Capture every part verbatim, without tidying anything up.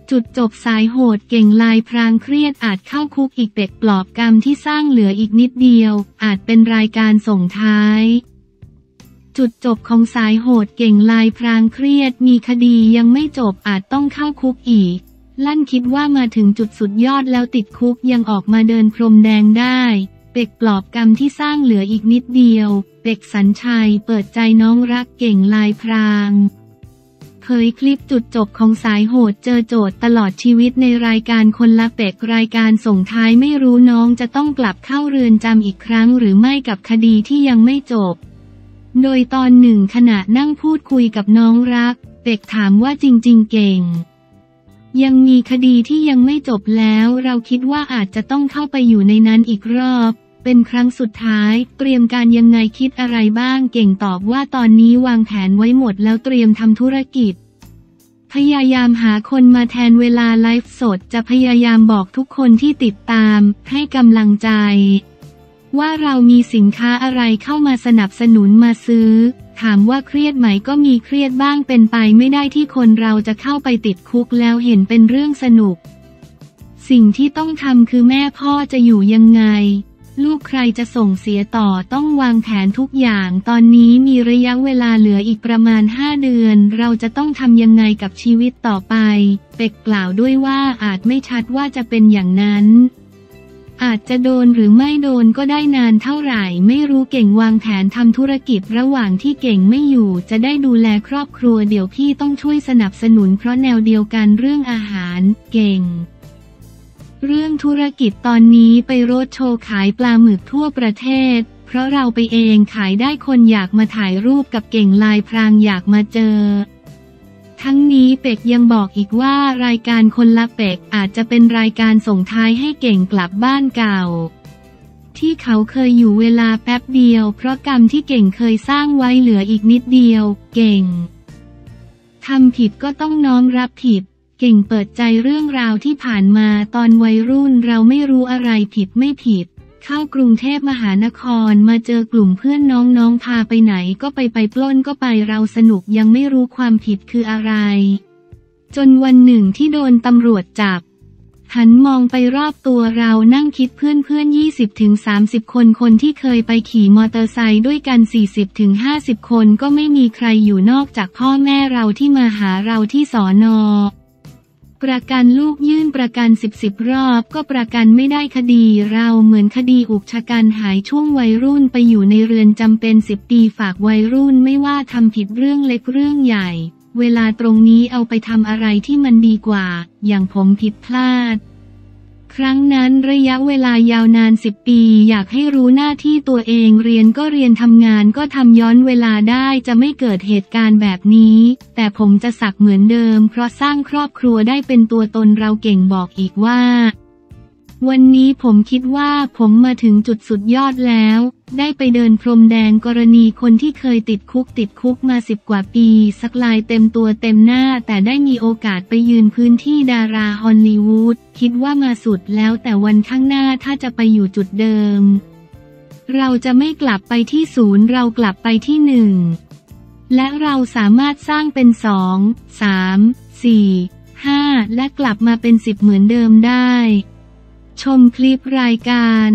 จุดจบสายโหดเก่งลายพรางเครียดอาจเข้าคุกอีกเป็กปลอบกรรมที่สร้างเหลืออีกนิดเดียวอาจเป็นรายการส่งท้ายจุดจบของสายโหดเก่งลายพรางเครียดมีคดียังไม่จบอาจต้องเข้าคุกอีกลั่นคิดว่ามาถึงจุดสุดยอดแล้วติดคุกยังออกมาเดินพรมแดงได้เป็กปลอบกรรมที่สร้างเหลืออีกนิดเดียวเป็กสัญชัยเปิดใจน้องรักเก่งลายพรางเผยคลิปจุดจบของสายโหดเจอโจทย์ตลอดชีวิตในรายการคนละเป็กรายการส่งท้ายไม่รู้น้องจะต้องกลับเข้าเรือนจำอีกครั้งหรือไม่กับคดีที่ยังไม่จบโดยตอนหนึ่งขณะนั่งพูดคุยกับน้องรักเป็กถามว่าจริงๆเก่งยังมีคดีที่ยังไม่จบแล้วเราคิดว่าอาจจะต้องเข้าไปอยู่ในนั้นอีกรอบเป็นครั้งสุดท้ายเตรียมการยังไงคิดอะไรบ้างเก่งตอบว่าตอนนี้วางแผนไว้หมดแล้วเตรียมทำธุรกิจพยายามหาคนมาแทนเวลาไลฟ์สดจะพยายามบอกทุกคนที่ติดตามให้กำลังใจว่าเรามีสินค้าอะไรเข้ามาสนับสนุนมาซื้อถามว่าเครียดไหมก็มีเครียดบ้างเป็นไปไม่ได้ที่คนเราจะเข้าไปติดคุกแล้วเห็นเป็นเรื่องสนุกสิ่งที่ต้องทำคือแม่พ่อจะอยู่ยังไงลูกใครจะส่งเสียต่อต้องวางแผนทุกอย่างตอนนี้มีระยะเวลาเหลืออีกประมาณห้าเดือนเราจะต้องทำยังไงกับชีวิตต่อไปเป็กกล่าวด้วยว่าอาจไม่ชัดว่าจะเป็นอย่างนั้นอาจจะโดนหรือไม่โดนก็ได้นานเท่าไหร่ไม่รู้เก่งวางแผนทำธุรกิจระหว่างที่เก่งไม่อยู่จะได้ดูแลครอบครัวเดี๋ยวพี่ต้องช่วยสนับสนุนเพราะแนวเดียวกันเรื่องอาหารเก่งเรื่องธุรกิจตอนนี้ไปโรดโชว์ขายปลาหมึกทั่วประเทศเพราะเราไปเองขายได้คนอยากมาถ่ายรูปกับเก่งลายพรางอยากมาเจอทั้งนี้เป็กยังบอกอีกว่ารายการคนละเป็กอาจจะเป็นรายการส่งท้ายให้เก่งกลับบ้านเก่าที่เขาเคยอยู่เวลาแป๊บเดียวเพราะกรรมที่เก่งเคยสร้างไว้เหลืออีกนิดเดียวเก่งทำผิดก็ต้องน้อมรับผิดเก่งเปิดใจเรื่องราวที่ผ่านมาตอนวัยรุ่นเราไม่รู้อะไรผิดไม่ผิดเข้ากรุงเทพมหานครมาเจอกลุ่มเพื่อนน้องๆพาไปไหนก็ไปไปปล้นก็ไปเราสนุกยังไม่รู้ความผิดคืออะไรจนวันหนึ่งที่โดนตำรวจจับหันมองไปรอบตัวเรานั่งคิดเพื่อนเพื่อน ยี่สิบถึงสามสิบ คนคนที่เคยไปขี่มอเตอร์ไซค์ด้วยกัน สี่สิบถึงห้าสิบ คนก็ไม่มีใครอยู่นอกจากพ่อแม่เราที่มาหาเราที่สน.ประกันลูกยื่นประกันสิบสิบรอบก็ประกันไม่ได้คดีเราเหมือนคดีอุกชะกันหายช่วงวัยรุ่นไปอยู่ในเรือนจำเป็นสิบปีฝากวัยรุ่นไม่ว่าทำผิดเรื่องเล็กเรื่องใหญ่เวลาตรงนี้เอาไปทำอะไรที่มันดีกว่าอย่างผมผิดพลาดครั้งนั้นระยะเวลายาวนานสิบปีอยากให้รู้หน้าที่ตัวเองเรียนก็เรียนทำงานก็ทำย้อนเวลาได้จะไม่เกิดเหตุการณ์แบบนี้แต่ผมจะสักเหมือนเดิมเพราะสร้างครอบครัวได้เป็นตัวตนเราเก่งบอกอีกว่าวันนี้ผมคิดว่าผมมาถึงจุดสุดยอดแล้วได้ไปเดินพรมแดงกรณีคนที่เคยติดคุกติดคุกมาสิบกว่าปีสักลายเต็มตัวเต็มหน้าแต่ได้มีโอกาสไปยืนพื้นที่ดาราฮอลลีวูดคิดว่ามาสุดแล้วแต่วันข้างหน้าถ้าจะไปอยู่จุดเดิมเราจะไม่กลับไปที่ศูนย์เรากลับไปที่หนึ่งและเราสามารถสร้างเป็นสอง สาม สี่ ห้าและกลับมาเป็นสิบเหมือนเดิมได้ชมคลิปรายการ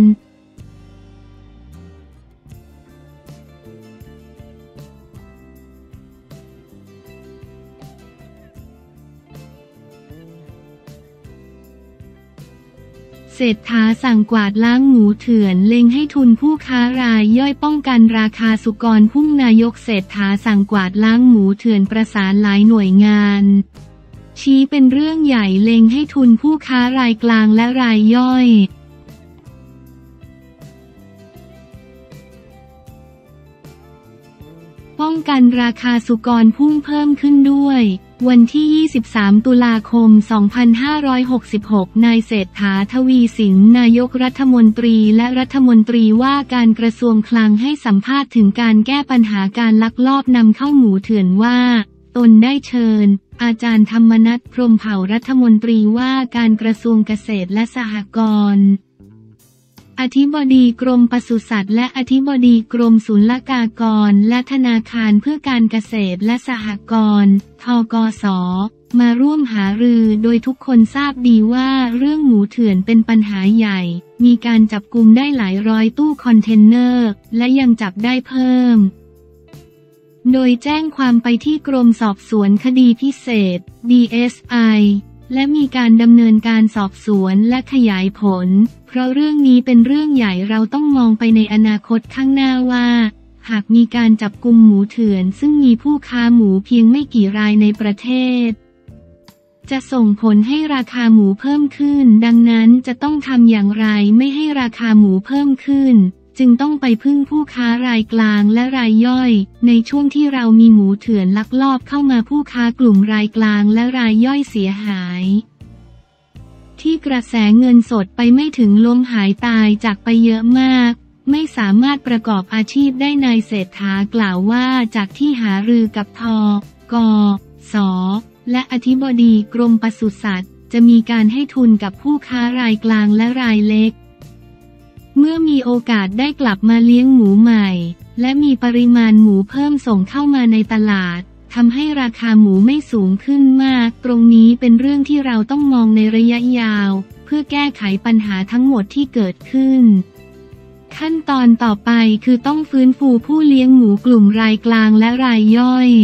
เศรษฐาสั่งกวาดล้างหมูเถื่อนเล็งให้ทุนผู้ค้ารายย่อยป้องกันราคาสุกรพุ่งนายกเศรษฐาสั่งกวาดล้างหมูเถื่อนประสานหลายหน่วยงานชี้เป็นเรื่องใหญ่เล็งให้ทุนผู้ค้ารายกลางและรายย่อยป้องกันราคาสุกรพุ่งเพิ่มขึ้นด้วยวันที่ยี่สิบสามตุลาคมสองพันห้าร้อยหกสิบหกนายเศรษฐาทวีสินนายกรัฐมนตรีและรัฐมนตรีว่าการกระทรวงคลังให้สัมภาษณ์ถึงการแก้ปัญหาการลักลอบนำเข้าหมูเถื่อนว่าตนได้เชิญอาจารย์ธรรมนัส พรหมเผ่ารัฐมนตรีว่าการกระทรวงเกษตรและสหกรณ์อธิบดีกรมปศุสัตว์และอธิบดีกรมศุลกากรและธนาคารเพื่อการเกษตรและสหกรณ์ ธกส. มาร่วมหารือโดยทุกคนทราบดีว่าเรื่องหมูเถื่อนเป็นปัญหาใหญ่มีการจับกุมได้หลายร้อยตู้คอนเทนเนอร์และยังจับได้เพิ่มโดยแจ้งความไปที่กรมสอบสวนคดีพิเศษ ดี เอส ไอ และมีการดำเนินการสอบสวนและขยายผลเพราะเรื่องนี้เป็นเรื่องใหญ่เราต้องมองไปในอนาคตข้างหน้าว่าหากมีการจับกุมหมูเถื่อนซึ่งมีผู้ค้าหมูเพียงไม่กี่รายในประเทศจะส่งผลให้ราคาหมูเพิ่มขึ้นดังนั้นจะต้องทำอย่างไรไม่ให้ราคาหมูเพิ่มขึ้นจึงต้องไปพึ่งผู้ค้ารายกลางและรายย่อยในช่วงที่เรามีหมูเถื่อนลักลอบเข้ามาผู้ค้ากลุ่มรายกลางและรายย่อยเสียหายที่กระแสเงินสดไปไม่ถึงล้มหายตายจากไปเยอะมากไม่สามารถประกอบอาชีพได้นายเศรษฐากล่าวว่าจากที่หารือกับทกสและอธิบดีกรมปศุสัตว์จะมีการให้ทุนกับผู้ค้ารายกลางและรายเล็กเมื่อมีโอกาสได้กลับมาเลี้ยงหมูใหม่และมีปริมาณหมูเพิ่มส่งเข้ามาในตลาดทำให้ราคาหมูไม่สูงขึ้นมากตรงนี้เป็นเรื่องที่เราต้องมองในระยะยาวเพื่อแก้ไขปัญหาทั้งหมดที่เกิดขึ้นขั้นตอนต่อไปคือต้องฟื้นฟูผู้เลี้ยงหมูกลุ่มรายกลางและรายย่อย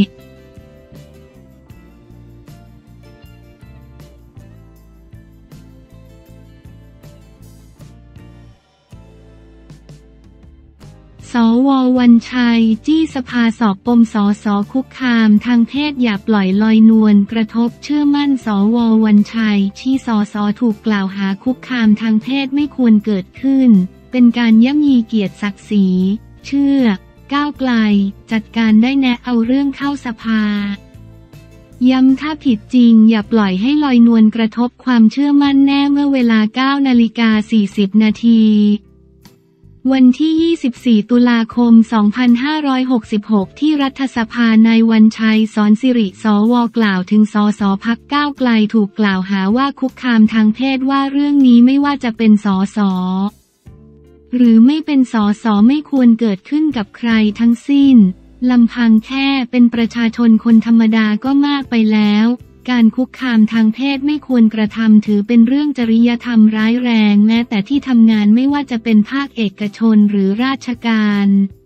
สว.วรรณชัยจี้สภาสอบปมสส.คุกคามทางเพศอย่าปล่อยลอยนวลกระทบเชื่อมั่นสว.วรรณชัยที่สส.ถูกกล่าวหาคุกคามทางเพศไม่ควรเกิดขึ้นเป็นการย่ำยีเกียรติศักดิ์ศรีเชื่อก้าวไกลจัดการได้แนะเอาเรื่องเข้าสภาย้ำถ้าผิดจริงอย่าปล่อยให้ลอยนวลกระทบความเชื่อมั่นแน่เมื่อเวลา เก้านาฬิกาสี่สิบนาทีวันที่ ยี่สิบสี่ ตุลาคม สองพันห้าร้อยหกสิบหก ที่รัฐสภานายวันชัย สอนสิริ สว.กล่าวถึงสส.พรรคก้าวไกลถูกกล่าวหาว่าคุกคามทางเพศว่าเรื่องนี้ไม่ว่าจะเป็นสส.หรือไม่เป็นสส.ไม่ควรเกิดขึ้นกับใครทั้งสิ้นลำพังแค่เป็นประชาชนคนธรรมดาก็มากไปแล้วการคุกคามทางเพศไม่ควรกระทำถือเป็นเรื่องจริยธรรมร้ายแรงแม้แต่ที่ทำงานไม่ว่าจะเป็นภาคเอกชนหรือราชการ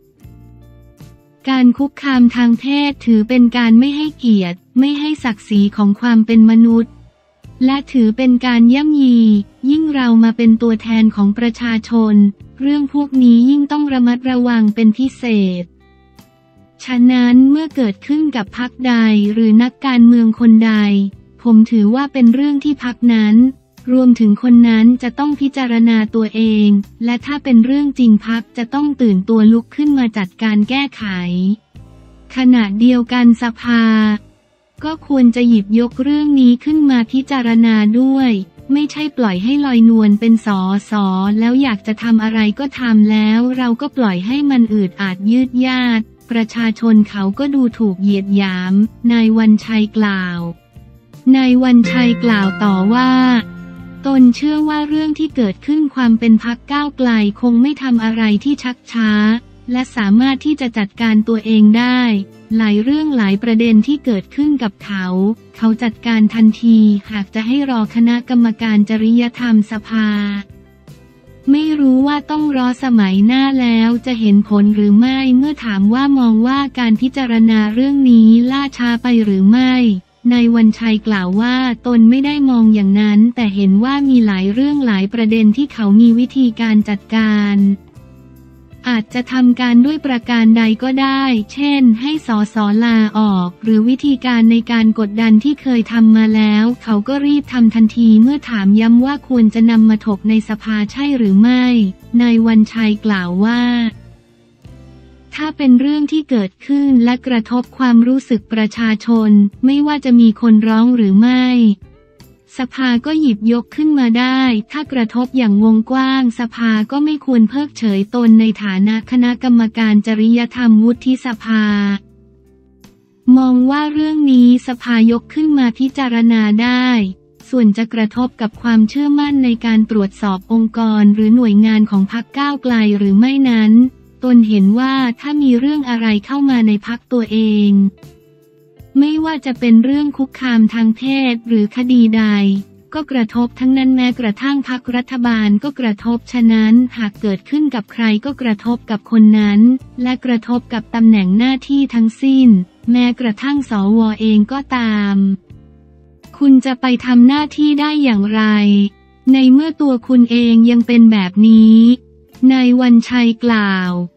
การคุกคามทางเพศถือเป็นการไม่ให้เกียรติไม่ให้ศักดิ์ศรีของความเป็นมนุษย์และถือเป็นการย่ำยียิ่งเรามาเป็นตัวแทนของประชาชนเรื่องพวกนี้ยิ่งต้องระมัดระวังเป็นพิเศษฉะนั้นเมื่อเกิดขึ้นกับพรรคใดหรือนักการเมืองคนใดผมถือว่าเป็นเรื่องที่พรรคนั้นรวมถึงคนนั้นจะต้องพิจารณาตัวเองและถ้าเป็นเรื่องจริงพรรคจะต้องตื่นตัวลุกขึ้นมาจัดการแก้ไขขณะเดียวกันสภาก็ควรจะหยิบยกเรื่องนี้ขึ้นมาพิจารณาด้วยไม่ใช่ปล่อยให้ลอยนวลเป็นสอสอแล้วอยากจะทำอะไรก็ทำแล้วเราก็ปล่อยให้มันอืดอาดยืดยาดประชาชนเขาก็ดูถูกเหยียดหยามนายวันชัยกล่าวนายวันชัยกล่าวต่อว่าตนเชื่อว่าเรื่องที่เกิดขึ้นความเป็นพรรคก้าวไกลคงไม่ทำอะไรที่ชักช้าและสามารถที่จะจัดการตัวเองได้หลายเรื่องหลายประเด็นที่เกิดขึ้นกับเขาเขาจัดการทันทีหากจะให้รอคณะกรรมการจริยธรรมสภาไม่รู้ว่าต้องรอสมัยหน้าแล้วจะเห็นผลหรือไม่เมื่อถามว่ามองว่าการพิจารณาเรื่องนี้ล่าช้าไปหรือไม่นายวันชัยกล่าวว่าตนไม่ได้มองอย่างนั้นแต่เห็นว่ามีหลายเรื่องหลายประเด็นที่เขามีวิธีการจัดการอาจจะทำการด้วยประการใดก็ได้เช่นให้สสลาออกหรือวิธีการในการกดดันที่เคยทำมาแล้วเขาก็รีบทำทันทีเมื่อถามย้ำว่าควรจะนำมาถกในสภาใช่หรือไม่นายวันชัยกล่าวว่าถ้าเป็นเรื่องที่เกิดขึ้นและกระทบความรู้สึกประชาชนไม่ว่าจะมีคนร้องหรือไม่สภาก็หยิบยกขึ้นมาได้ถ้ากระทบอย่างวงกว้างสภาก็ไม่ควรเพิกเฉยตนในฐานะคณะกรรมการจริยธรรมวุฒิสภามองว่าเรื่องนี้สภายกขึ้นมาพิจารณาได้ส่วนจะกระทบกับความเชื่อมั่นในการตรวจสอบองค์กรหรือหน่วยงานของพรรคก้าวไกลหรือไม่นั้นตนเห็นว่าถ้ามีเรื่องอะไรเข้ามาในพรรคตัวเองไม่ว่าจะเป็นเรื่องคุกคามทางเพศหรือคดีใดก็กระทบทั้งนั้นแม้กระทั่งพรรครัฐบาลก็กระทบฉะนั้นหากเกิดขึ้นกับใครก็กระทบกับคนนั้นและกระทบกับตำแหน่งหน้าที่ทั้งสิ้นแม้กระทั่งสวเองก็ตามคุณจะไปทำหน้าที่ได้อย่างไรในเมื่อตัวคุณเองยังเป็นแบบนี้นายวันชัยกล่าว